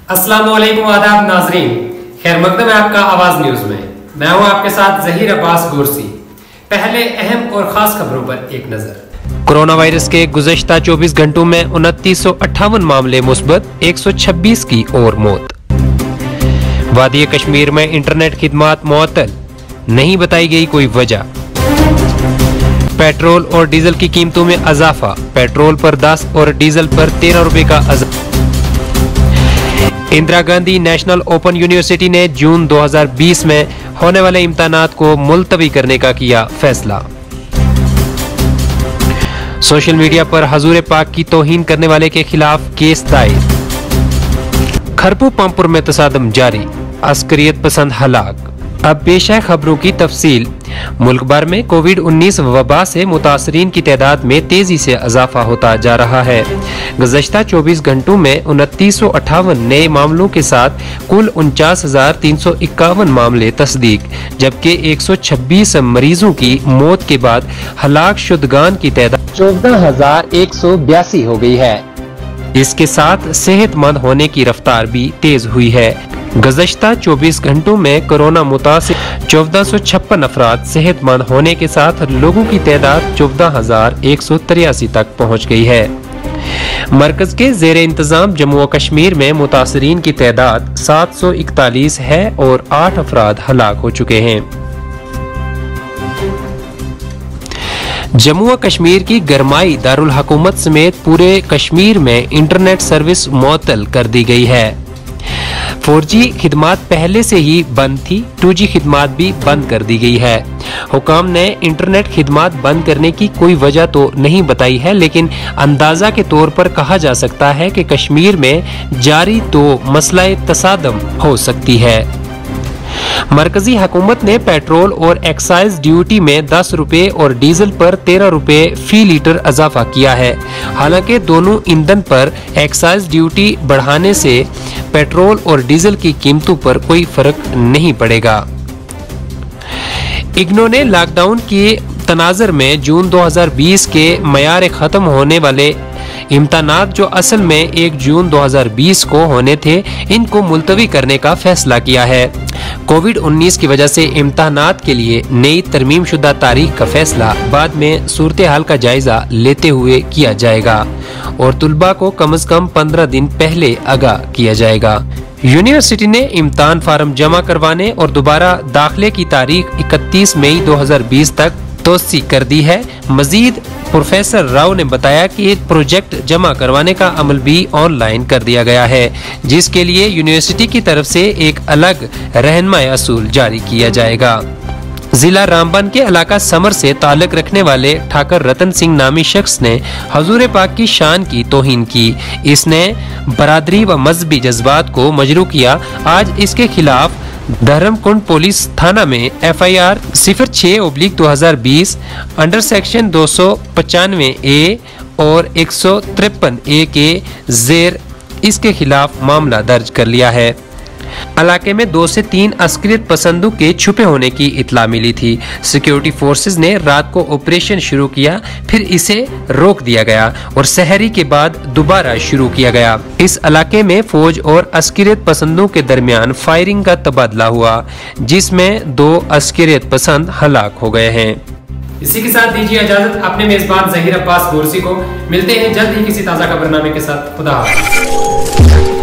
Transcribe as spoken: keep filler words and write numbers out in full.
अस्सलाम वालेकुम आदाब नाजरीन, खैर मकदम है आपका आवाज न्यूज में। मैं हूं आपके साथ जहीर अब्बास गोरसी। पहले अहम और खास खबरों पर एक नजर। कोरोना वायरस के गुज़श्ता चौबीस घंटों में उनतीस सौ अट्ठावन मामले मुस्बत, एक सौ छब्बीस की और मौत। वादी कश्मीर में इंटरनेट खिदमात मुअत्तल, नहीं बताई गई कोई वजह। पेट्रोल और डीजल की कीमतों में इजाफा, पेट्रोल पर दस और डीजल पर तेरह रुपए का इजाफा। Indira Gandhi national open university ने जून दो हज़ार बीस में होने वाले इम्तिहानात को मुलतवी करने का किया फैसला। सोशल मीडिया पर हजूर पाक की तौहीन करने वाले के खिलाफ केस दायर। खरपू पंपुर में तसादम जारी, अस्करियत पसंद हलाक। अब पेश है खबरों की तफसील। मुल्क भर में कोविड उन्नीस वबा से मुतासरीन की तादाद में तेजी से इजाफा होता जा रहा है। गुज़श्ता चौबीस घंटों में उनतीस सौ अट्ठावन नए मामलों के साथ कुल उनचास हजार तीन सौ इक्यावन मामले तस्दीक, जबकि एक सौ छब्बीस मरीजों की मौत के बाद हलाक शुदगान की तादाद चौदह हजार एक सौ बयासी हो गई है। इसके साथ सेहतमंद होने की रफ्तार भी तेज हुई है। गुज़श्ता चौबीस घंटों में कोरोना मुतासिर चौदह सौ छप्पन अफराद सेहतमंद होने के साथ लोगों की तादाद चौदह हजार एक सौ तिरासी तक पहुँच गई है। मरकज के जेर इंतजाम जम्मू व कश्मीर में मुतासरीन की तादाद सात सौ इकतालीस है और आठ अफराद हलाक हो चुके हैं। जम्मू व कश्मीर की गरमाई दारुल हुकूमत समेत पूरे कश्मीर में इंटरनेट सर्विस मुअत्तल कर दी गई है। फोर जी खिदमात पहले से ही बंद थी, टू जी खिदमात भी बंद कर दी गई है। हुकाम ने इंटरनेट खिदमात बंद करने की कोई वजह तो नहीं बताई है, लेकिन अंदाजा के तौर पर कहा जा सकता है कि कश्मीर में जारी तो मसला तसादम हो सकती है। मरकजी हुकूमत ने पेट्रोल और एक्साइज ड्यूटी में दस रुपए और डीजल पर तेरह रुपए फी लीटर इजाफा किया है। हालांकि दोनों ईंधन पर एक्साइज ड्यूटी बढ़ाने से पेट्रोल और डीजल की कीमतों पर कोई फर्क नहीं पड़ेगा। इग्नो ने लॉकडाउन के तनाजर में जून दो हज़ार बीस के मयार खत्म होने वाले इम्तिहानात जो असल में एक जून दो हज़ार बीस को होने थे, इनको मुलतवी करने का फैसला किया है। कोविड उन्नीस की वजह से इम्तिहानात के लिए नई तरमीम शुदा तारीख का फैसला बाद में सूरत हाल का जायजा लेते हुए किया जाएगा और तुलबा को कम अज कम पंद्रह दिन पहले आगाह किया जाएगा। यूनिवर्सिटी ने इम्तिहान फार्म जमा करवाने और दोबारा दाखिले की तारीख इकतीस मई दो हज़ार बीस तक तोसी कर दी है। मजीद प्रोफेसर राव ने बताया कि एक प्रोजेक्ट जमा करवाने का अमल भी ऑनलाइन कर दिया गया है, जिसके लिए यूनिवर्सिटी की तरफ से एक अलग रहनुमाई असूल जारी किया जाएगा। जिला रामबन के इलाका समर से ताल्लुक रखने वाले ठाकर रतन सिंह नामी शख्स ने हजूर पाक की शान की तौहीन की। इसने बरादरी व मजहबी जज्बात को मजरू किया। आज इसके खिलाफ धर्मकुंड पुलिस थाना में एफ आई आर सिफर छह ओब्लिक दो हजार बीस अंडर सेक्शन दो सौ पचानवे ए और एक सौ तिरपन ए के जेर इसके खिलाफ मामला दर्ज कर लिया है। इलाके में दो से तीन अस्करियत पसंदों के छुपे होने की इत्ला मिली थी। सिक्योरिटी फोर्सेस ने रात को ऑपरेशन शुरू किया, फिर इसे रोक दिया गया और सहरी के बाद दोबारा शुरू किया गया। इस इलाके में फौज और अस्करियत पसंदों के दरमियान फायरिंग का तबादला हुआ, जिसमें दो अस्करियत पसंद हलाक हो गए हैं। इसी के साथ दीजिए इजाजत अपने मेजबान जहीर अब्बास गोरसी को। मिलते हैं जल्द ही किसी ताज़ा खबरनामे के साथ। खुदा हाफ़िज़।